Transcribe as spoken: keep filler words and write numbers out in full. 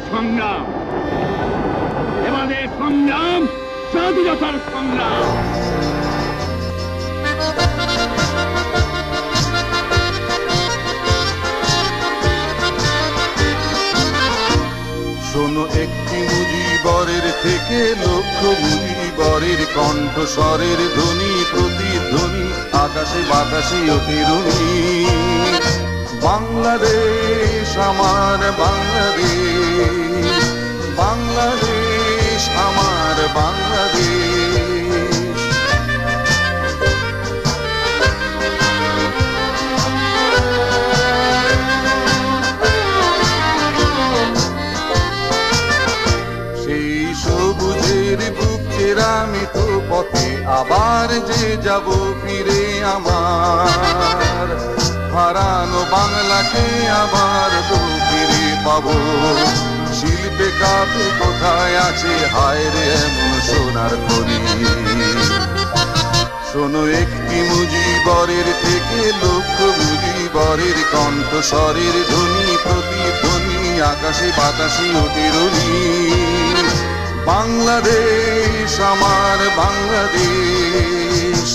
সংগ্রাম, এবারে সংগ্রাম স্বাধীনতার সংগ্রাম। শোনো একটি মুজিবরের থেকে লক্ষ মুজিবরের কণ্ঠস্বরের ধ্বনি, প্রতিধ্বনি আকাশে বাতাসে অতিরুণী। বাংলাদেশ আমার বাংলাদেশ, বাংলাদেশ আমার বাংলাদেশ। সেই সবুজের বুক চেরা মৃত পথে আবার যে যাব ফিরে আমার, হারানো বাংলাকে আবার তো ফিরে পাবো। শিল্পে কাপে কোথায় আছে হায় রে এমন সোনার খনি। শোনো একটি মুজিবরের থেকে লক্ষ মুজিবরের কণ্ঠস্বরের ধ্বনি, প্রতিধ্বনি আকাশে বাতাসে অতিরুণী। বাংলাদেশ আমার বাংলাদেশ,